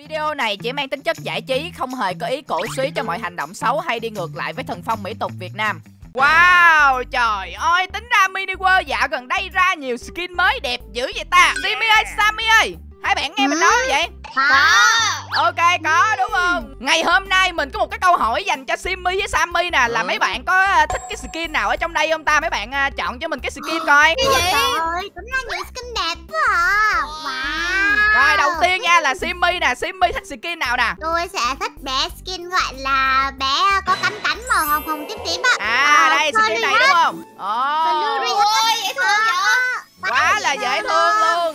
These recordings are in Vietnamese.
Video này chỉ mang tính chất giải trí, không hề có ý cổ suý cho mọi hành động xấu hay đi ngược lại với thần phong mỹ tục Việt Nam. Wow, trời ơi, tính ra Mini World dạo gần đây ra nhiều skin mới đẹp dữ vậy ta. Simmy ơi, Sammy ơi, hai bạn nghe mình nói như vậy? Ok, có đúng không? Ngày hôm nay mình có một cái câu hỏi dành cho Simmy với Sammy nè, là mấy bạn có thích cái skin nào ở trong đây không ta? Mấy bạn chọn cho mình cái skin coi. Cái gì? Trời, cũng ra nhiều skin đẹp quá à. Wow. Rồi đầu tiên nha là Simmy nè, Simmy thích skin nào nè? Tôi sẽ thích bé skin gọi là bé có cánh cánh màu hồng hồng tím tím á. Đây skin này đúng không? Ôi, dễ thương vậy. Quá là dễ thương luôn.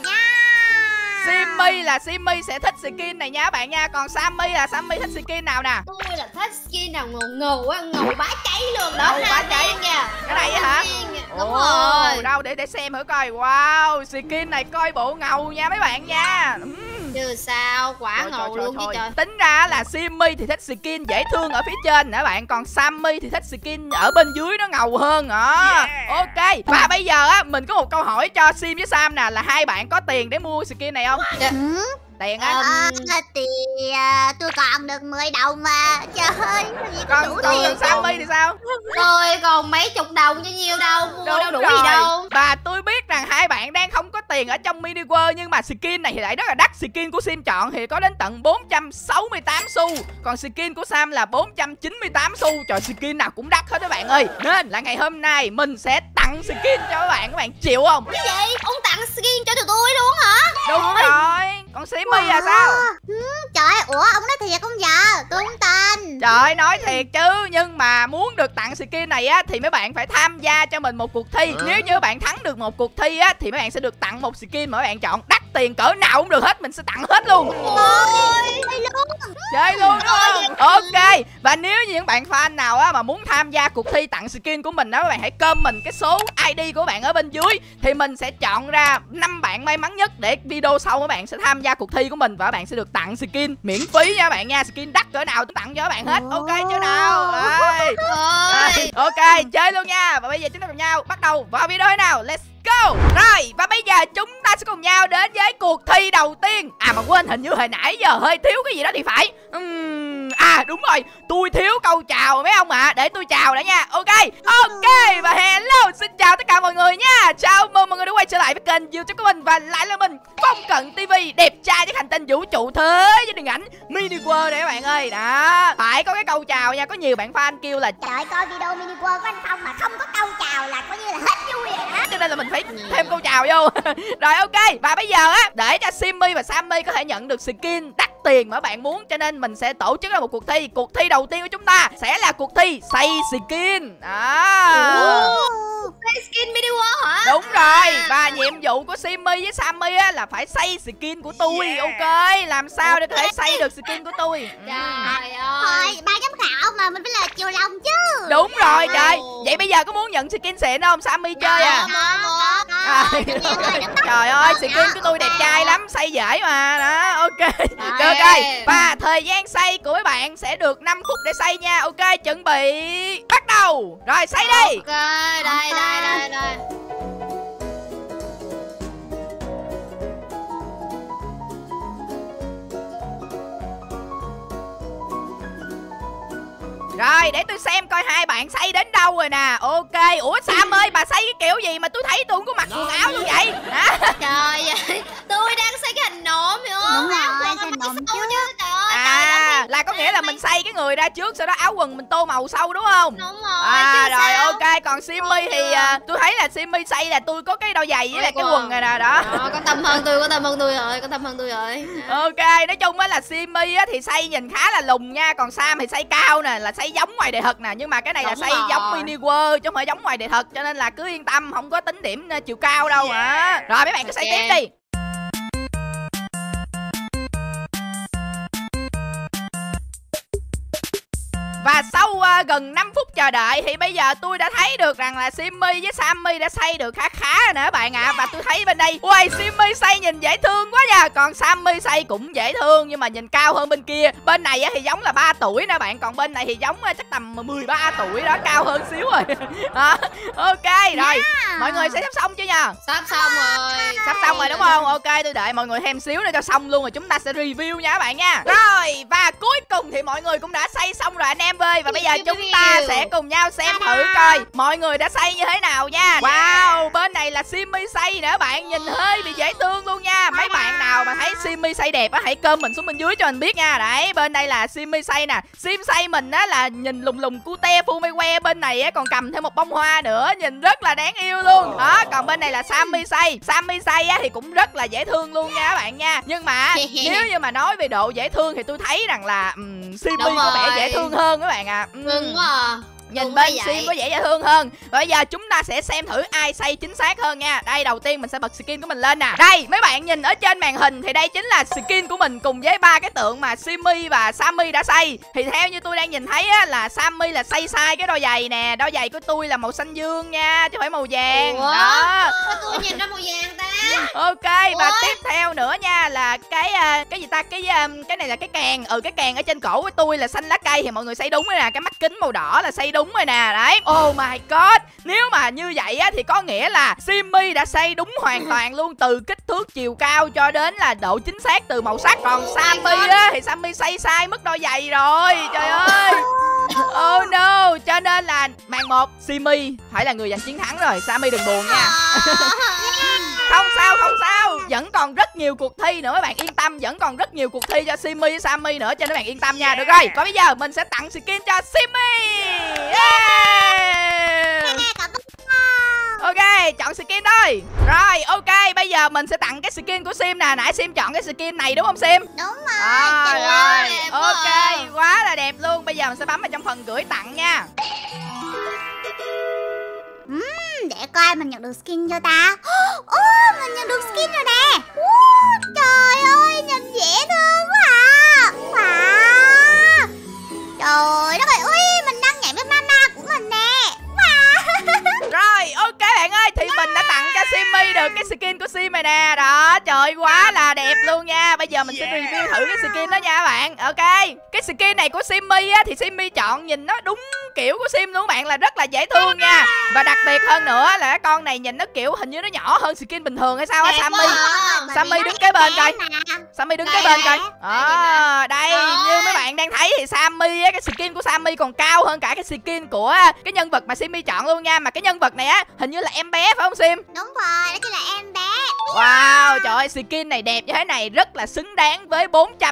Simmy là Simmy sẽ thích skin này nha các bạn nha. Còn Sammy là Sammy thích skin nào nè? Tôi là thích skin nào ngầu ngầu á, ngầu bá cháy luôn đó. Ngầu bá cháy nha. Cái này hả? Đúng rồi. Đâu để xem thử coi. Wow, skin này coi bộ ngầu nha mấy bạn nha. Chứ sao, quả ngầu luôn chứ trời. Tính ra là Simmy thì thích skin dễ thương ở phía trên nè bạn, còn Sammy thì thích skin ở bên dưới nó ngầu hơn đó. Ok, và bây giờ á mình có một câu hỏi cho Sim với Sam nè, là hai bạn có tiền để mua skin này không? Tiền á? Thì tôi còn được 10 đồng mà. Trời ơi, còn Sammy thì sao? Tôi còn mấy chục đồng chứ nhiêu đâu, mua đâu đủ gì đâu. Và tôi biết rằng hai bạn đang không có tiền ở trong Mini World, nhưng mà skin này thì lại rất là đắt. Skin của Sim chọn thì có đến tận 468 xu, còn skin của Sam là 498 xu. Trời, skin nào cũng đắt hết các bạn ơi. Nên là ngày hôm nay mình sẽ tặng skin cho các bạn chịu không? Cái gì? Ông tặng skin cho tụi tôi luôn hả? Đúng rồi. Còn Simmy là sao? Trời, ủa ông nói thiệt không giờ? Tôi không tin. Trời, nói thiệt chứ. Nhưng mà muốn được tặng skin này á thì mấy bạn phải tham gia cho mình một cuộc thi. Nếu như bạn thắng được một cuộc thi á thì mấy bạn sẽ được tặng một skin mà mấy bạn chọn. Đắt tiền cỡ nào cũng được hết, mình sẽ tặng hết luôn. Ôi, chơi luôn đúng không? Ok. Và nếu như những bạn fan nào á mà muốn tham gia cuộc thi tặng skin của mình đó, các bạn hãy comment cái số ID của bạn ở bên dưới, thì mình sẽ chọn ra 5 bạn may mắn nhất để video sau các bạn sẽ tham gia cuộc thi của mình, và các bạn sẽ được tặng skin miễn phí nha các bạn nha. Skin đắt cỡ nào tôi tặng cho các bạn hết. Ok chưa nào? Rồi. Ok, chơi luôn nha. Và bây giờ chúng ta cùng nhau bắt đầu vào video nào. Let's go. Rồi, và bây giờ chúng ta sẽ cùng nhau đến với cuộc thi đầu tiên. À mà quên, hình như hồi nãy giờ hơi thiếu cái gì đó thì phải. Đúng rồi, tôi thiếu câu chào mấy ông ạ. Để tôi chào đã nha. Ok. Và hello, xin chào tất cả mọi người nha. Chào mừng mọi người đã quay trở lại với kênh YouTube của mình, và lại là mình, Phong Cận TV, đẹp trai với hành tinh vũ trụ thế với điện ảnh Mini World này các bạn ơi. Đó, phải có cái câu chào nha. Có nhiều bạn fan kêu là trời, coi video Mini World của anh Phong mà không có câu chào là coi như là hết vui rồi đó. Cho nên là mình phải thêm câu chào vô. Rồi ok. Và bây giờ á, để cho Simmy và Sammy có thể nhận được skin đắt tiền mà bạn muốn, cho nên mình sẽ tổ chức ra một cuộc thi. Cuộc thi đầu tiên của chúng ta sẽ là cuộc thi xây skin. Xây skin Mini World hả? Đúng rồi. Và nhiệm vụ của Simmy với Sammy á là phải xây skin của tôi. Ok, làm sao để có thể xây được skin của tôi? Trời ơi. Thôi, ban giám khảo mà mình phải là chiều lòng chứ. Đúng rồi trời. Vậy bây giờ có muốn nhận skin xịn không? Sammy chơi à? Trời ơi, skin của tôi đẹp trai lắm, xây dễ mà. Đó, ok. Ok. Và thời gian xây của mấy bạn sẽ được 5 phút để xây nha. Ok, chuẩn bị bắt đầu. Rồi xây đi. Ok, đây. Rồi, để tôi xem coi hai bạn xây đến đâu rồi nè. Ok. Ủa Sam ơi, bà xây cái kiểu gì mà tôi thấy tôi không có mặc quần áo luôn vậy? Trời ơi, tôi đang xây cái hình nộm hiểu không? Đúng rồi, xây nộm chứ. Trời ơi, là có nghĩa là mình xây cái người ra trước, sau đó áo quần mình tô màu sau đúng không? Đúng rồi. Rồi ok. Còn Simmy thì tôi thấy là Simmy xây là tôi có cái đôi giày với lại cái quần này nè. Đó, có tâm hơn tôi rồi. Ok, nói chung á là Simmy á thì xây nhìn khá là lùn nha, còn Sam thì xây cao nè, là xây giống ngoài đời thật nè, nhưng mà cái này là xây giống Mini World chứ không phải giống ngoài đời thật, cho nên là cứ yên tâm, không có tính điểm chiều cao đâu hả. Rồi mấy bạn cứ xây tiếp đi. Và sau gần 5 phút chờ đợi thì bây giờ tôi đã thấy được rằng là Simmy với Sammy đã xây được khá rồi nè các bạn ạ. Và tôi thấy bên đây, ui, Simmy xây nhìn dễ thương quá nha. Còn Sammy xây cũng dễ thương nhưng mà nhìn cao hơn bên kia. Bên này thì giống là 3 tuổi nè bạn, còn bên này thì giống chắc tầm 13 tuổi đó, cao hơn xíu rồi. Ok rồi, mọi người sẽ sắp xong chưa nha? Sắp xong rồi. Sắp xong rồi đúng không? Ok, tôi đợi mọi người thêm xíu nữa cho xong luôn rồi chúng ta sẽ review nha các bạn nha. Rồi, và cuối cùng thì mọi người cũng đã xây xong rồi anh em ơi. Và bây giờ chúng ta sẽ cùng nhau xem thử coi mọi người đã xây như thế nào nha. Wow, bên này là Simmy xây nữa bạn, nhìn hơi bị dễ thương luôn nha. Mấy bạn nào mà thấy Simmy xây đẹp á hãy comment mình xuống bên dưới cho mình biết nha. Đấy, bên đây là Simmy xây nè. Sim xây mình á là nhìn lùng lùng cute phu mây que, bên này á còn cầm thêm một bông hoa nữa, nhìn rất là đáng yêu luôn. Đó, còn bên này là Sammy xây. Sammy xây á thì cũng rất là dễ thương luôn nha các bạn nha. Nhưng mà nếu như mà nói về độ dễ thương thì tôi thấy rằng là Simmy có vẻ dễ thương hơn các bạn ạ. Đúng rồi. Nhìn bên Sim có vẻ dễ thương hơn. Bây giờ chúng ta sẽ xem thử ai xây chính xác hơn nha. Đây, đầu tiên mình sẽ bật skin của mình lên nè. Đây, mấy bạn nhìn ở trên màn hình thì đây chính là skin của mình cùng với 3 cái tượng mà Simmy và Sammy đã xây. Thì theo như tôi đang nhìn thấy á, là Sammy là xây sai cái đôi giày nè. Đôi giày của tôi là màu xanh dương nha, chứ không phải màu vàng. Ủa? Đó. Tôi nhìn ra màu vàng ta. Ok, và tiếp theo nữa nha là cái gì ta, cái này là cái càng. Cái càng ở trên cổ của tôi là xanh lá cây thì mọi người xây đúng rồi nè. Cái mắt kính màu đỏ là xây đúng rồi nè. Đấy. Oh my god. Nếu mà như vậy á thì có nghĩa là Simmy đã xây đúng hoàn toàn luôn, từ kích thước, chiều cao cho đến là độ chính xác từ màu sắc. Còn Sammy á thì Sammy xây sai mất đôi giày rồi. Trời ơi. Oh no. Cho nên là màn 1 Simmy phải là người giành chiến thắng rồi. Sammy đừng buồn nha. Không sao, không sao. Vẫn còn rất nhiều cuộc thi nữa, các bạn yên tâm. Vẫn còn rất nhiều cuộc thi cho Simmy với Sammy nữa, cho nên các bạn yên tâm nha. Được rồi, còn bây giờ mình sẽ tặng skin cho Simmy. Ok, chọn skin thôi. Rồi, ok, bây giờ mình sẽ tặng cái skin của Sim nè. Nãy Sim chọn cái skin này đúng không Sim? Đúng rồi. Rồi, ok, quá là đẹp luôn. Bây giờ mình sẽ bấm vào trong phần gửi tặng nha. Để coi mình nhận được skin chưa ta. Mình nhận được skin rồi nè. Trời ơi, nhìn dễ thương quá à. Wow. Trời đất ơi, ui, mình đang nhảy với mama của mình nè. Wow. Rồi, ok bạn ơi, thì mình đã tặng cho Simmy được cái skin của Sim này nè. Đó, trời quá là đẹp luôn nha. Bây giờ mình sẽ review thử cái skin đó nha các bạn. Ok, cái skin này của Simmy á thì Simmy chọn nhìn nó đúng kiểu của Sim luôn các bạn, là rất là dễ thương nha. Và đặc biệt hơn nữa là cái con này nhìn nó kiểu hình như nó nhỏ hơn skin bình thường hay sao á Sammy. Sammy đứng kế bên coi. Sammy đứng kế bên coi. Đây, như mấy bạn đang thấy thì Sammy á, cái skin của Sammy còn cao hơn cả cái skin của cái nhân vật mà Simmy chọn luôn nha. Mà cái nhân vật này á hình như là em bé phải không Sim? Đúng rồi, đó chính là em bé. Wow, trời ơi, skin này đẹp như thế này rất là xứng đáng với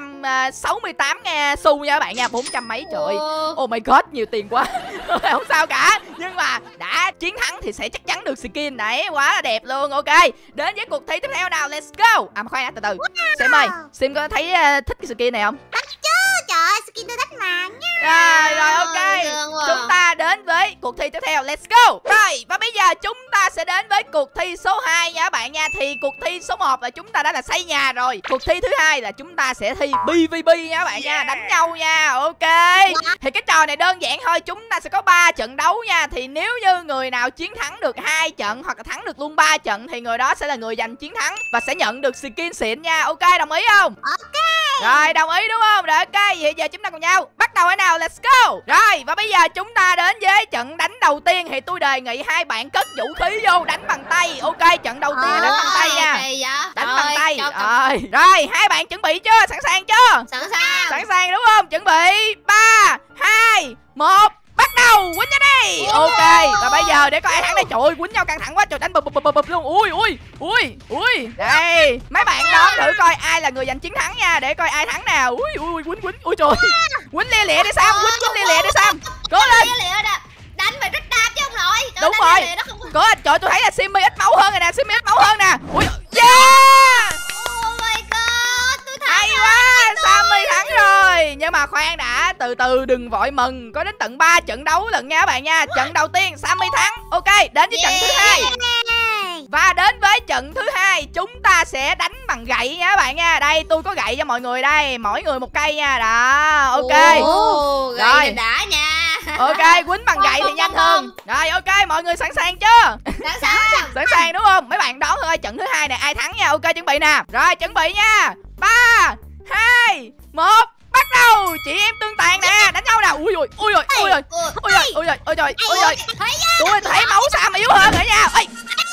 468 xu nha các bạn nha. 400 mấy, trời ơi. Oh my god, nhiều tiền quá. Không sao cả, nhưng mà đã chiến thắng thì sẽ chắc chắn được skin đấy. Quá là đẹp luôn. Ok, đến với cuộc thi tiếp theo nào, let's go. Mà khoan đã, từ từ. Sim ơi, Sim có thấy thích cái skin này không? Thích chứ, trời ơi, skin tôi thích mà nha. Rồi, ok, chúng ta đến với cuộc thi tiếp theo, let's go. Rồi, và bây giờ chúng ta sẽ đến với cuộc thi số 2 nha các bạn nha. Thì cuộc thi số 1 là chúng ta đã là xây nhà rồi. Cuộc thi thứ hai là chúng ta sẽ thi PVP nha các bạn nha, đánh nhau nha. Ok, thì cái trò này đơn giản thôi, chúng ta sẽ có 3 trận đấu nha. Thì nếu như người nào chiến thắng được 2 trận hoặc là thắng được luôn 3 trận thì người đó sẽ là người giành chiến thắng và sẽ nhận được skin xịn nha. Ok, đồng ý không? Ok. Rồi, đồng ý đúng không? Rồi, ok, vậy giờ chúng ta cùng nhau bắt đầu thế nào, let's go. Rồi, và bây giờ chúng ta đến với trận đánh đầu tiên. Thì tôi đề nghị hai bạn cất vũ khí vô, đánh bằng tay. Ok, trận đầu tiên đánh bằng tay nha. Đánh bằng tay. Rồi, hai bạn chuẩn bị chưa? Sẵn sàng chưa? Sẵn sàng. Sẵn sàng đúng không? Chuẩn bị 3, 2, 1, bắt đầu. Quýnh cho đi. Ok, và bây giờ để coi ai thắng đây. Trời ơi, quýnh nhau căng thẳng quá. Trời, đánh bụp luôn. Ui. Đây, mấy bạn đoán thử coi ai là người giành chiến thắng nha. Để coi ai thắng nào. Quýnh. Ui trời. Quýnh lia lịa đi Sam. Quýnh lia lịa đi Sam. Cố lên. Đánh phải rất đạp chứ ông nội. Đúng rồi. Cố lên. Trời, tôi thấy là Simmy ít máu hơn rồi nè. Simmy ít máu hơn nè. Ui, yeah. Oh my god, tôi thắng. Hay quá, Sammy thắng rồi. Nhưng mà khoan đã, từ từ đừng vội mừng. Có đến tận 3 trận đấu lận nha các bạn nha. Trận đầu tiên Sammy thắng. Ok, đến với trận thứ hai. Và đến với trận thứ hai, chúng ta sẽ đánh bằng gậy nha các bạn nha. Đây, tôi có gậy cho mọi người đây, mỗi người một cây nha. Đó, ok. Rồi đã nha. Ok, quýnh bằng gậy thì nhanh hơn. Rồi ok, mọi người sẵn sàng chưa? Sẵn sàng. Sẵn sàng đúng không? Mấy bạn đoán thôi trận thứ hai này ai thắng nha. Ok, chuẩn bị nè. Rồi chuẩn bị nha. 3 2 1 bắt đầu. Chị em tương tàn nè, đánh nhau nào. Ui rồi, ui rồi, ui rồi, ui rồi, ui rồi, ui rồi, ui rồi. Tôi thấy máu Sam yếu hơn rồi nha. Ê,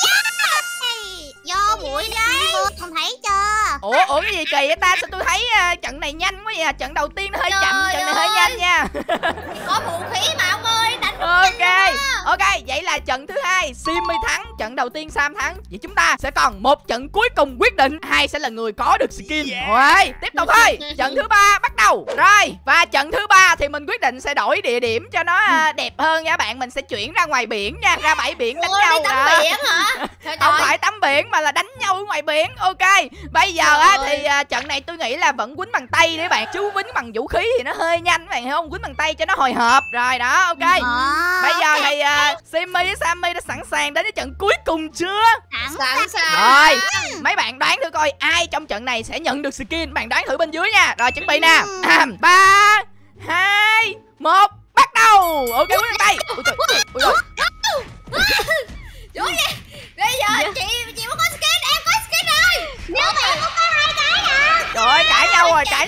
do bụi đấy, không thấy chưa? ủa cái gì kỳ vậy ta? Sao tôi thấy trận này nhanh quá vậy? Trận đầu tiên nó hơi chậm, trận này hơi nhanh nha. Có vũ khí mà ông ơi, đánh Ok, vậy là trận thứ hai Simmy thắng, trận đầu tiên Sam thắng. Vậy chúng ta sẽ còn một trận cuối cùng quyết định ai sẽ là người có được skin. Rồi, tiếp tục thôi. Trận thứ ba bắt đầu. Rồi, và trận thứ ba thì mình quyết định sẽ đổi địa điểm cho nó đẹp hơn nha bạn. Mình sẽ chuyển ra ngoài biển nha, ra bãi biển đánh nhau. Đi tắm biển hả? Không phải tắm biển mà là đánh nhau ở ngoài biển. Ok, bây giờ á thì trận này tôi nghĩ là vẫn quýnh bằng tay đấy bạn, chứ quýnh bằng vũ khí thì nó hơi nhanh bạn hiểu không? Quýnh bằng tay cho nó hồi hộp. Rồi đó, ok. Bây giờ thì Simmy với Sammy đã sẵn sàng đến với trận cuối cùng chưa? Sẵn sàng. Rồi, mấy bạn đoán thử coi ai trong trận này sẽ nhận được skin. Bạn đoán thử bên dưới nha. Rồi chuẩn bị nè. 3 2 1 bắt đầu. Ok, quýnh bằng tay. Ui trời, ui trời. Chú gì? Bây giờ chị muốn có skin, em có skin rồi. Nếu mà em có 2 cái nè. Trời ơi, cãi nhau rồi. Trời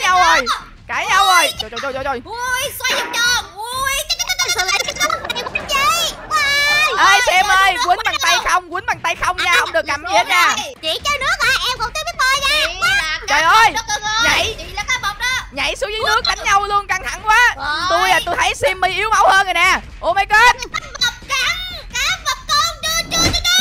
trời. Ui, xoay vòng tròn. Ui, Ê Sam ơi, quýnh bằng tay không nha, không được cầm gì hết nha. Chị chơi nước hả? Em cũng biết bơi nha. Trời ơi, nhảy. Chị là cá mập đó. nhảy xuống dưới nước đánh nhau luôn, căng thẳng quá. Tôi thấy Simmy yếu máu hơn rồi nè. Oh my god. Cá mập con chưa.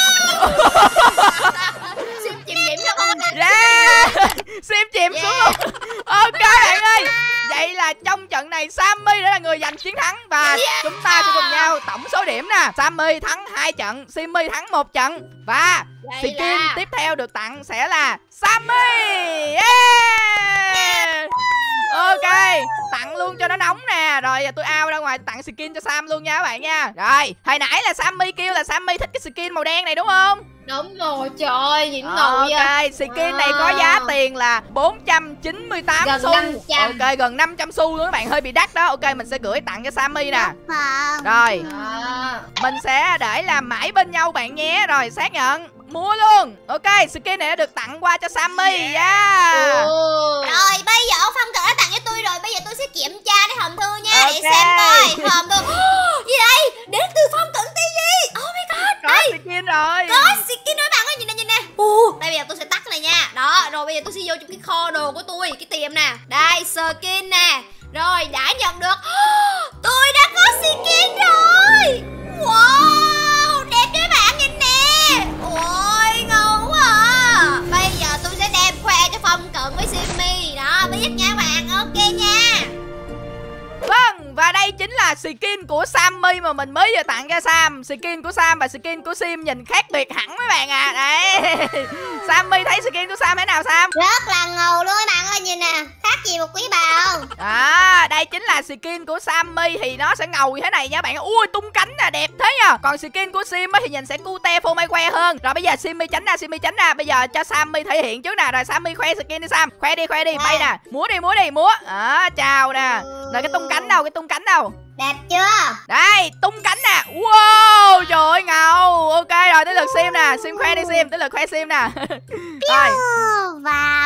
Sim chìm nghiệm cho con. Yeah, Sim chìm xuống luôn. Ok bạn ơi, vậy là trong trận này Sammy đã là người giành chiến thắng. Và chúng ta sẽ cùng nhau tổng số điểm nè. Sammy thắng 2 trận, Simmy thắng 1 trận. Và skin tiếp theo được tặng sẽ là Sammy. Yeah. Ok, tặng luôn cho nó nóng nè. Rồi tôi out ra ngoài tặng skin cho Sam luôn nha các bạn nha. Rồi, hồi nãy là Sammy kêu là Sammy thích cái skin màu đen này đúng không? Đúng rồi, trời ơi, nhìn ngầu vậy. Ok, skin này có giá tiền là 498 gần xu. 500. Ok, gần 500 xu luôn các bạn, hơi bị đắt đó. Ok, mình sẽ gửi tặng cho Sammy nè. Rồi, mình sẽ để làm mãi bên nhau bạn nhé. Rồi, xác nhận mua luôn. Ok, skin này đã được tặng qua cho Sammy. Yeah. Rồi bây giờ ông Phong đã tặng cho tôi rồi. Bây giờ tôi sẽ kiểm tra để hòm thư nha. Để xem coi hòm thư gì đây. Đến từ Phong Cận TV. Oh my god. Có skin rồi. Có skin rồi bạn ơi, nhìn nè. Đây bây giờ tôi sẽ tắt này nha. Đó, rồi bây giờ tôi sẽ vô trong cái kho đồ của tôi, cái tiệm nè. Đây, skin nè. Rồi, đã nhận được. Tôi đã có skin rồi. Wow, đẹp đấy bạn, nhìn nè. Ôi, ngon quá à. Bây giờ tôi sẽ đem khoe cho Phong Cận với Simmy. Đó, biết nha bạn, ok nha. Vâng, và đây chính là skin của Sammy mà mình mới vừa tặng cho Sam. Skin của Sam và skin của Sim nhìn khác biệt hẳn mấy bạn à. Đấy. Sammy thấy skin của Sam thế nào Sam? Rất là ngầu luôn các bạn ơi, nhìn nè. Khác gì một quý bà không? À, đây chính là skin của Sammy thì nó sẽ ngầu như thế này nha bạn. Ui, tung cánh nè, đẹp thế nha. Còn skin của Sim thì nhìn sẽ cute phô mai que hơn. Rồi bây giờ Simmy tránh ra, Bây giờ cho Sammy thể hiện trước nè. Rồi Sammy khoe skin đi Sam. Khoe đi, bay nè. Múa đi, múa. Chào nè. Rồi cái tung cánh đâu? Đẹp chưa? Đây, tung cánh nè. Wow, trời ơi ngầu. Ok rồi, tới lượt Sim nè. Sim khoe đi Sim, tới lượt khoe Sim nè. Rồi. Và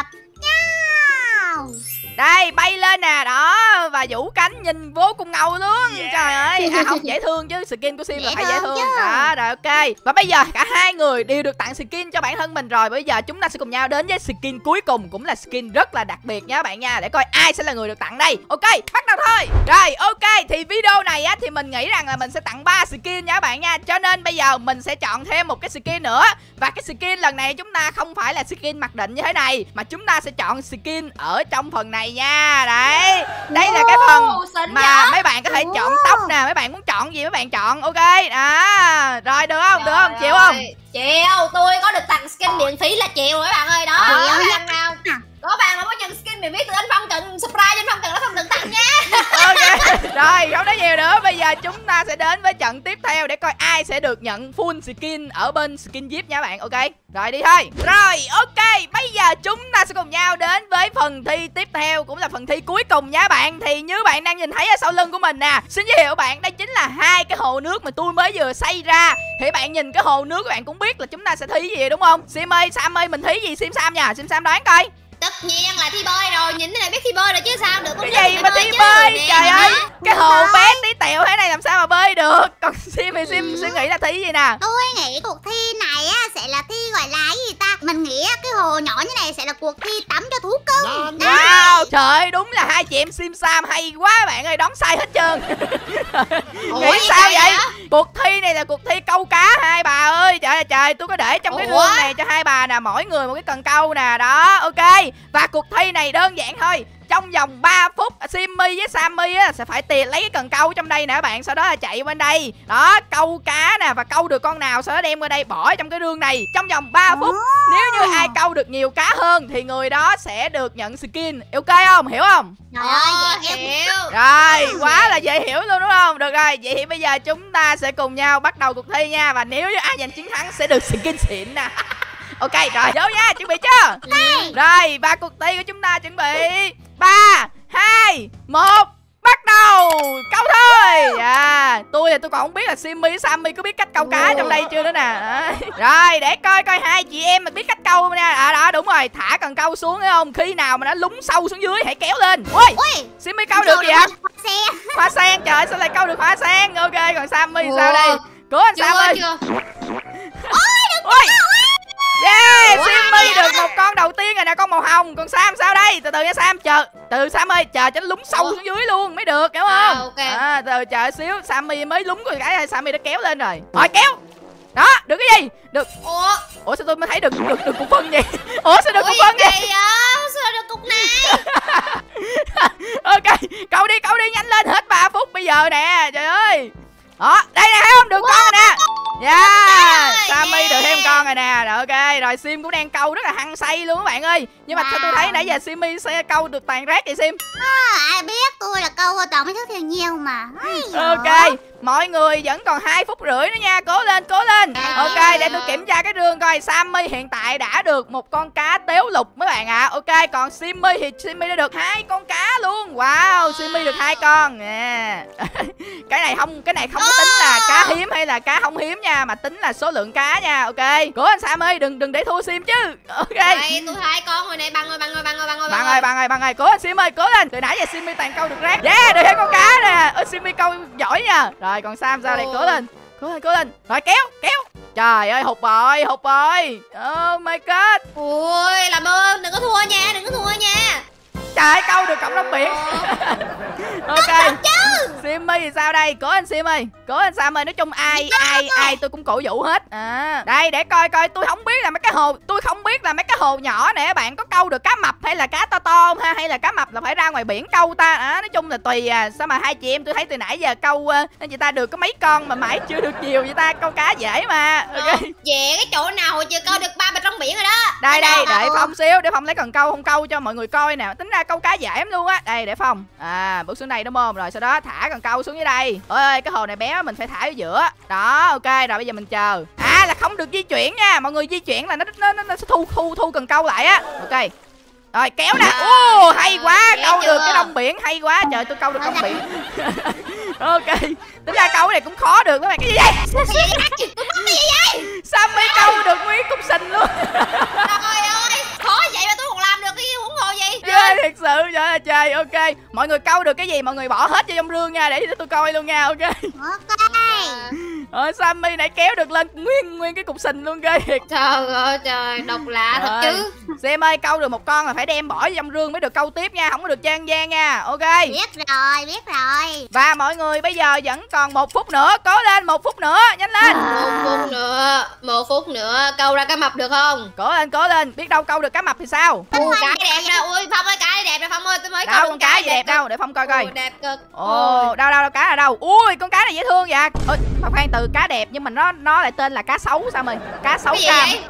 đây, bay lên nè, đó. Và vũ cánh nhìn vô cùng ngầu luôn. Trời ơi, không dễ thương chứ. Skin của Sim là phải dễ thương. Đó, rồi ok. Và bây giờ cả hai người đều được tặng skin cho bản thân mình rồi. Bây giờ chúng ta sẽ cùng nhau đến với skin cuối cùng. Cũng là skin rất là đặc biệt nha các bạn nha. Để coi ai sẽ là người được tặng đây. Ok, bắt đầu thôi. Rồi, ok. Thì video này á thì mình nghĩ rằng là mình sẽ tặng 3 skin nha các bạn nha. Cho nên bây giờ mình sẽ chọn thêm một cái skin nữa. Và cái skin lần này chúng ta không phải là skin mặc định như thế này, mà chúng ta sẽ chọn skin ở trong phần này nha. Đấy, đây là cái phần mà mấy bạn có thể chọn tóc nè. Mấy bạn muốn chọn gì mấy bạn chọn. Ok, đó. Rồi được không, chịu không? Chịu, tôi có được tặng skin miễn phí là chịu rồi các bạn ơi. Đó, bạn nào có bạn mà có nhận skin miễn phí từ anh Phong Cận, subscribe cho anh Phong Cận nó không được tặng nha. Ok, rồi không nói nhiều nữa. Bây bây giờ chúng ta sẽ đến với trận tiếp theo để coi ai sẽ được nhận full skin ở bên Skin Jeep nha bạn. Ok, rồi đi thôi. Rồi, ok, bây giờ chúng ta sẽ cùng nhau đến với phần thi tiếp theo, cũng là phần thi cuối cùng nha bạn. Thì như bạn đang nhìn thấy ở sau lưng của mình nè, xin giới thiệu bạn, đây chính là hai cái hồ nước mà tôi mới vừa xây ra. Thì bạn nhìn cái hồ nước các bạn cũng biết là chúng ta sẽ thi gì đúng không? Sim ơi, Sam ơi, mình thi gì Sim Sam nha, Sim Sam đoán coi. Tất nhiên là thi bơi rồi, nhìn thế này biết thi bơi rồi chứ sao được. Cái gì mà thi bơi, trời ơi, cái hồ bé tí tẹo thế này làm sao mà bơi được. Còn Sim thì Sim suy nghĩ là thi gì nè? Tôi nghĩ cuộc thi này á sẽ là thi gọi là cái gì ta? Mình nghĩ cái hồ nhỏ như này sẽ là cuộc thi tắm cho thú cưng. Wow, trời ơi, đúng là hai chị em Sim Sam hay quá bạn ơi, đoán sai hết trơn. Nghĩ sao vậy? Cuộc thi này là cuộc thi câu cá hai bà ơi. Trời ơi trời, tôi có để trong cái rương này cho hai bà nè, mỗi người một cái cần câu nè. Đó, ok. Và cuộc thi này đơn giản thôi. Trong vòng 3 phút Simmy với Sammy á sẽ phải lấy cái cần câu trong đây nè các bạn, sau đó là chạy bên đây. Đó, câu cá nè, và câu được con nào sau đó đem qua đây bỏ trong cái rương này trong vòng 3 phút. Nếu như ai câu được nhiều cá hơn thì người đó sẽ được nhận skin. Ok không? Hiểu không? Trời ơi, dễ hiểu. Rồi, quá là dễ hiểu luôn đúng không? Được rồi, vậy thì bây giờ chúng ta sẽ cùng nhau bắt đầu cuộc thi nha. Và nếu như ai giành chiến thắng sẽ được skin xịn nè. Ok, rồi, vô nha, chuẩn bị chưa? Rồi, và cuộc thi của chúng ta chuẩn bị 3, 2, 1, bắt đầu. Câu thôi. Tôi còn không biết là Simmy với Sammy có biết cách câu cá trong đây chưa nữa nè. Rồi, để coi hai chị em mà biết cách câu nha. Đó, đúng rồi, thả cần câu xuống thấy không? Khi nào mà nó lún sâu xuống dưới hãy kéo lên. Ôi, Simmy câu được gì ạ? Hoa sen, trời ơi, sao lại câu được hoa sen? Ok, còn Sammy sao đây? Cố anh Sam ơi. Ôi, yeah, Simmy được một con đầu tiên rồi nè, con màu hồng. Còn Sam sao đây? Từ từ nha Sam, từ Sam ơi, chờ cho nó lún sâu xuống dưới luôn mới được, hiểu không? Từ chờ xíu, Sammy mới lún rồi cái Sammy đã kéo lên rồi. Rồi kéo. Đó, được cái gì? Được. Ủa sao tôi mới thấy được cục phân vậy? Ủa sao được cục phân vậy? Sao được cục này? Ok, câu đi nhanh lên, hết 3 phút bây giờ nè. Trời ơi. Đó, đây nè, thấy không? Được con rồi nè. Yeah, Sammy được thêm con rồi nè. Rồi ok, rồi Sim cũng đang câu rất là hăng say luôn các bạn ơi. Nhưng mà sao tôi thấy nãy giờ Simmy sẽ câu được toàn rác vậy Sim? Ai biết, tôi là câu toàn mấy thứ thiên nhiên mà. Ok, mọi người vẫn còn 2 phút rưỡi nữa nha, cố lên. Ok, để tôi kiểm tra cái rương coi. Sammy hiện tại đã được một con cá téo lục mấy bạn ạ. Ok, còn Simmy thì Simmy đã được 2 con cá luôn. Wow, Simmy được 2 con nè. Cái này không có tính là cá hiếm hay là cá không hiếm nha, mà tính là số lượng cá nha. Ok, cố anh Sam ơi, đừng để thua Sim chứ. Ok, đây tôi 2 con rồi này, bằng rồi. Bằng rồi, cố anh Sim ơi, cố lên. Từ nãy giờ Simmy toàn câu được rác. Yeah, được 2 con cá nè. Simmy câu giỏi nha. Rồi còn Sam sao đây? Cố lên. Rồi kéo. Trời ơi, hụt rồi. Oh my god. Ui, làm ơn đừng có thua nha. Trời, câu được cọng rong biển. Ok, Simmy thì sao đây? Cố anh Sim ơi, cố anh Sam ơi. Nói chung ai tôi cũng cổ vũ hết. Đây để coi tôi không biết là mấy cái hồ nhỏ này bạn có câu được cá mập hay là cá to không ha, hay là cá mập là phải ra ngoài biển câu ta. Nói chung là tùy sao mà hai chị em tôi thấy từ nãy giờ câu người ta được có mấy con mà mãi chưa được nhiều vậy ta. Câu cá dễ mà. Ok, về cái chỗ nào hồi chưa câu được 3 bịch rong biển rồi đó. Đây đợi Phong xíu, để Phong lấy cần câu không câu cho mọi người coi nè. Tính ra câu cá dễ lắm luôn á. Đây để Phong bước xuống đây đúng không? Rồi sau đó thả cần câu xuống dưới đây. Ôi, cái hồ này bé mình phải thả ở giữa. Đó, ok, rồi bây giờ mình chờ. Là không được di chuyển nha. Mọi người di chuyển là nó sẽ thu cần câu lại á. Ok. Rồi kéo nè. Hay quá, câu được cái rong biển hay quá. Trời, tôi câu được rong biển. Ok, tính ra câu này cũng khó được các bạn. Cái gì vậy? Sammy câu được nguyên cục sình luôn. Trời ơi, khó vậy mà tôi còn làm được cái huống hồ gì? Ghê thiệt sự, trời. Ok, mọi người câu được cái gì mọi người bỏ hết vô trong rương nha, để tôi coi luôn nha. Ok. Rồi Sammy nãy kéo được lên nguyên cái cục sình luôn, ghê thiệt. Trời ơi trời, độc lạ thật chứ. Sim ơi, câu được một con là phải đem bỏ vô trong rương mới được câu tiếp nha, không có được chan gian nha. Ok. Biết rồi. Và mọi người bây giờ vẫn còn 1 phút nữa, cố lên, 1 phút nữa, nhanh lên. 1 phút nữa, câu ra cá mập được không? Cố lên, biết đâu câu được cá mập thì sao? Cái đẹp đâu, ui Phong ơi, cái đẹp rồi Phong ơi, tôi mới câu con cá gì đẹp đâu, để Phong coi coi. Đẹp cực. Đâu cá là đâu? Ui, con cá này dễ thương vậy. Mà khoan, từ cá đẹp nhưng mà nó lại tên là cá sấu sao mình? Cá sấu cam.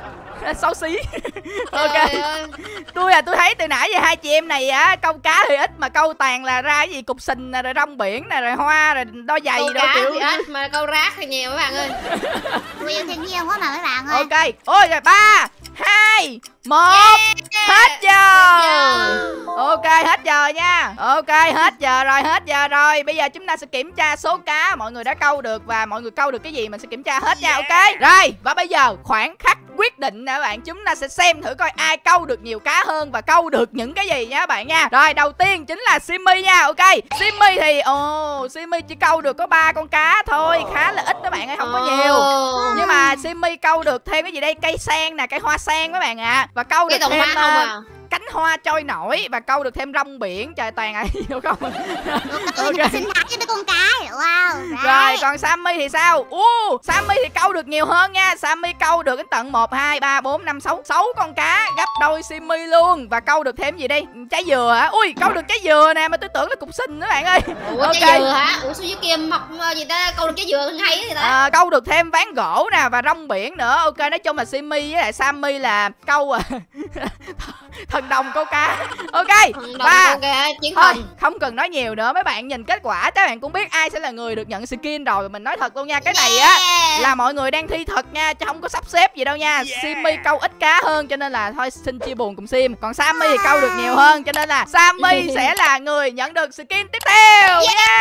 Xấu xí. Ok. Tôi thấy từ nãy giờ hai chị em này á câu cá thì ít mà câu toàn là ra cái gì cục sình nè, rồi rong biển nè, rồi hoa, rồi đo giày câu đồ cá kiểu. thì ít mà câu rác thì nhiều các bạn ơi. Tôi yêu thiên nhiên quá mà mấy bạn ơi. Ok. Ôi rồi 3, 2, 1. Hết giờ. Ok, hết giờ nha. Ok, hết giờ rồi. Bây giờ chúng ta sẽ kiểm tra số cá mọi người đã câu được và mọi người câu được cái gì mình sẽ kiểm tra hết nha. Ok. Rồi, và bây giờ khoảnh khắc quyết định nè các bạn, chúng ta sẽ xem thử coi ai câu được nhiều cá hơn và câu được những cái gì nha các bạn nha. Rồi, đầu tiên chính là Simmy nha. Ok. Simmy thì Simmy chỉ câu được có 3 con cá thôi, khá là ít các bạn ơi, không có nhiều. Nhưng mà Simmy câu được thêm cái gì đây? Cây sen nè, cây hoa sen các bạn ạ. Và câu được thêm cánh hoa trôi nổi và câu được thêm rong biển. Trời, toàn ai hiểu không? Ok. Sinh thái cho đứa con cá. Wow. Rồi còn Sammy thì sao? Sammy thì câu được nhiều hơn nha. Sammy câu được đến tận 1, 2, 3, 4, 5, 6 con cá, gấp đôi Simmy luôn. Và câu được thêm gì đi? Trái dừa hả? Ui, câu được trái dừa nè, mà tôi tưởng là cục sình các bạn ơi. Ủa, trái dừa hả? Ủa sao dưới kia mọc gì ta? Câu được trái dừa hay vậy ta? Câu được thêm ván gỗ nè và rong biển nữa. Ok, nói chung là Simmy với lại Sammy là câu thần đồng câu cá. Ok. Và thôi, không cần nói nhiều nữa, mấy bạn nhìn kết quả các bạn cũng biết ai sẽ là người được nhận skin rồi. Mình nói thật luôn nha, cái này á là mọi người đang thi thật nha, chứ không có sắp xếp gì đâu nha. Simmy câu ít cá hơn cho nên là thôi xin chia buồn cùng Sim. Còn Sammy thì câu được nhiều hơn cho nên là Sammy sẽ là người nhận được skin tiếp theo.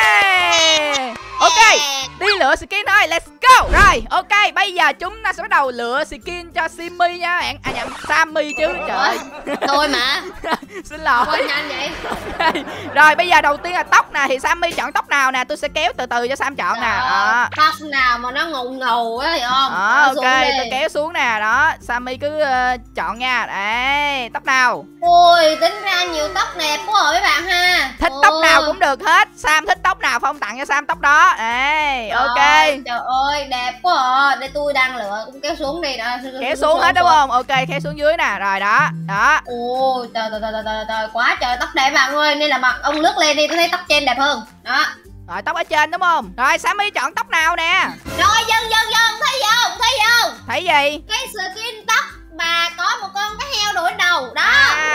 Ok, đi lựa skin thôi, let's go. Rồi, ok, bây giờ chúng ta sẽ bắt đầu lựa skin cho Simmy nha bạn. À nhầm, Sammy chứ, trời ơi. Tôi mà. Xin lỗi. Quên nhanh vậy. Rồi bây giờ đầu tiên là tóc nè, thì Sammy chọn tóc nào nè, tôi sẽ kéo từ từ cho Sam chọn nè. Tóc nào mà nó ngầu ngầu á, hiểu không? Ok, tôi kéo xuống nè, đó. Sammy cứ chọn nha. Đấy, tóc nào? Ôi, tính ra nhiều tóc đẹp quá rồi mấy bạn ha. Thích tóc nào cũng được hết. Sam thích tóc nào Phong tặng cho Sam tóc đó. Đấy, ok. Trời ơi, đẹp quá à. Để tôi đang lựa, cũng kéo xuống đi. Kéo xuống hết đúng không? Ok, kéo xuống dưới nè, rồi đó. Đó. Ôi, trời, quá trời tóc đẹp bạn ơi. Nên là mặt ông lướt lên đi, tôi thấy tóc trên đẹp hơn. Đó. Rồi, tóc ở trên đúng không? Rồi, Sammy chọn tóc nào nè? Rồi, dân, thấy không? Thấy gì? Cái skin tóc mà có một con cái heo đội đầu. Đó.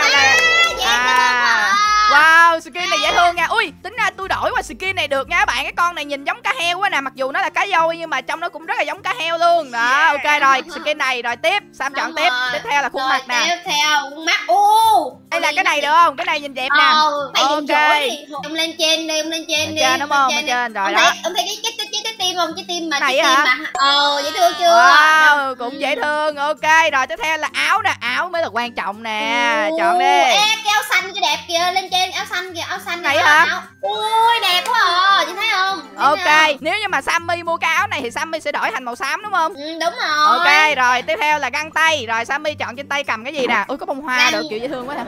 Wow, skin này dễ thương nha. Ui, tính ra tôi đổi qua skin này được nha các bạn. Cái con này nhìn giống cá heo quá nè, mặc dù nó là cá dôi nhưng mà trong nó cũng rất là giống cá heo luôn. Đó, ok rồi, skin này rồi tiếp. Sam chọn tiếp. Tiếp theo là khuôn mặt nè. Tiếp theo khuôn mắt. Đây là cái này được không? Cái này nhìn đẹp nè. Ok. Ông lên trên đi, Trên đúng không? Ở trên rồi đó. Ông thấy cái tim không? Cái tim mà này hả? Dễ thương chưa? Wow, cũng dễ thương. Ok, rồi tiếp theo là áo nè, áo mới là quan trọng nè. Chọn đi. Cái áo xanh cái đẹp kìa, lên trên áo xanh kìa, áo xanh này hả? Ui, đẹp quá à, chị thấy không? Ok, nếu như mà Sammy mua cái áo này thì Sammy sẽ đổi thành màu xám đúng không? Đúng rồi. Ok, rồi tiếp theo là găng tay. Rồi Sammy chọn trên tay cầm cái gì nè? Ui, có bông hoa được, kiểu dễ thương quá hả?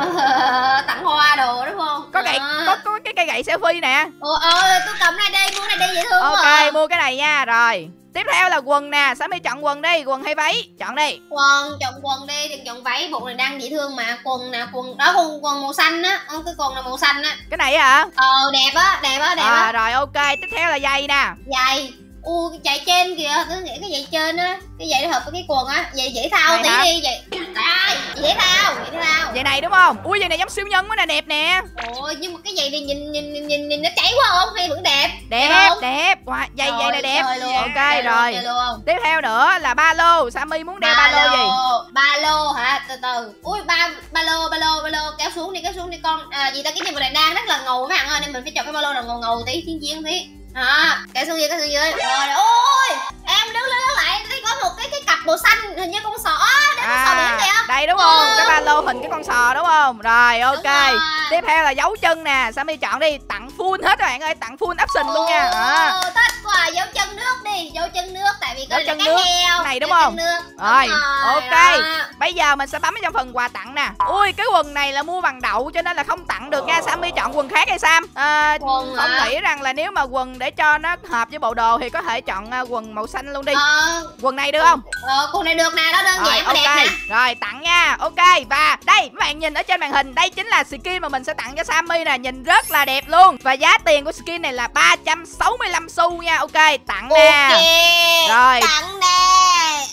Tặng hoa đồ đúng không? Có gậy, có cái cây gậy selfie nè. Tôi cầm này đi, mua này đi, dễ thương. Ok, mua cái này nha. Rồi tiếp theo là quần nè, Sammy chọn quần đi, quần hay váy? Chọn đi. Chọn quần đi, đừng chọn váy, bộ này đang dễ thương mà. Quần nè, quần đó, quần màu xanh á, cái quần là màu xanh á. Cái này hả? Đẹp á. Rồi ok, tiếp theo là giày nè. Giày. Cái giày trên kìa, tôi nghĩ cái giày trên á, cái giày hợp với cái quần á, giày dễ thao tí đi, giày. Dễ thao. Giày này đúng không? Ui, giày này giống siêu nhân quá nè, đẹp nè. Nhưng mà cái giày này nhìn nó cháy quá không? Hay vẫn đẹp? Đẹp. Wow, giày này đẹp. Ok rồi. Tiếp theo nữa là ba lô. Sammy muốn đeo ba lô gì? Ba lô hả? Từ. Ui, ba lô kéo xuống đi con. Gì ta, cái gì mà này đang rất là ngầu mấy bạn ơi, nên mình phải chọn cái ba lô nào ngầu tí, chiến tí. Kéo xuống dưới. Rồi, ôi, em đứng lại, thấy có một cái cặp màu xanh, hình như con sò đó, con sò biển kìa. Đây đúng không? Cái ba lô hình cái con sò đúng không? Rồi ok. Tiếp theo là dấu chân nè, Sammy chọn đi, tặng full hết các bạn ơi, tặng full option luôn nha. Thích quá, dấu chân nước đi, dấu chân nước, tại vì dấu chân nước này đúng không? Rồi, ok. Bây giờ mình sẽ bấm vào phần quà tặng nè. Ui, cái quần này là mua bằng đậu cho nên là không tặng được nha. Sammy chọn quần khác hay Sam? Không nghĩ rằng là nếu mà quần để cho nó hợp với bộ đồ thì có thể chọn quần màu xanh luôn đi. Quần này được không? Quần này được nè, đó đơn giản và đẹp nè. Rồi tặng nha. Ok, và đây các bạn nhìn ở trên màn hình, đây chính là skin mà mình sẽ tặng cho Sammy nè, nhìn rất là đẹp luôn. Và giá tiền của skin này là 365 xu nha. Ok, tặng nè. Rồi. Tặng nè.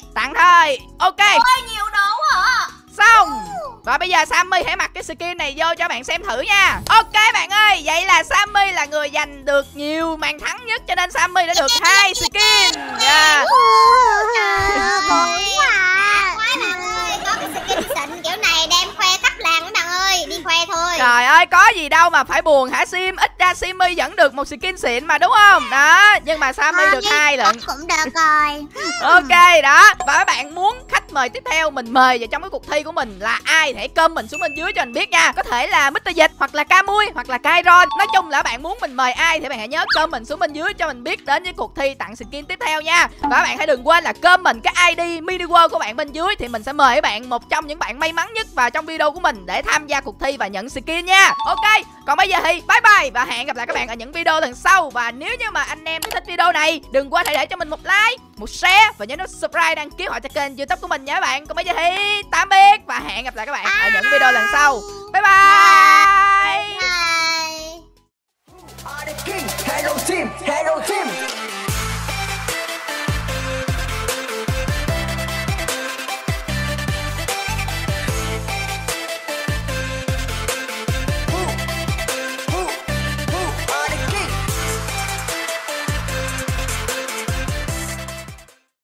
tặng thôi. Ok, Ôi nhiều đồ quá à. xong. Và bây giờ Sammy hãy mặc cái skin này vô cho bạn xem thử nha. Ok bạn ơi, vậy là Sammy là người giành được nhiều màn thắng nhất, cho nên Sammy đã được 2 skin. Yeah. Buồn quá à. Quá bạn ơi, có cái skin xịn kiểu này đem khoe khắp làng đó bạn ơi, đi khoe thôi. Trời ơi, có gì đâu mà phải buồn hả Sim? Ít ra Simmy vẫn được một skin xịn mà đúng không? Đó, nhưng mà Sammy được 2 lận. Cũng được rồi. Ok đó. Và các bạn muốn khách mời tiếp theo mình mời vào trong cái cuộc thi của mình là ai, hãy comment xuống bên dưới cho mình biết nha. Có thể là Mr. Dịch, hoặc là Camui, hoặc là Kairon. Nói chung là bạn muốn mình mời ai thì bạn hãy nhớ comment xuống bên dưới cho mình biết đến với cuộc thi tặng skin tiếp theo nha. Và các bạn hãy đừng quên là comment cái ID mini world của bạn bên dưới thì mình sẽ mời các bạn một trong những bạn may mắn nhất vào trong video của mình để tham gia cuộc thi và nhận skin nha. Ok, còn bây giờ thì bye bye và hẹn gặp lại các bạn ở những video lần sau. Và nếu như mà anh em thích video này, đừng quên hãy để cho mình một like, một share và nhớ nút subscribe, đăng ký họ cho kênh YouTube của mình nha các bạn. Còn bây giờ thì tạm biệt và hẹn gặp lại các bạn ở những video lần sau. Bye bye. Bye. Hello team.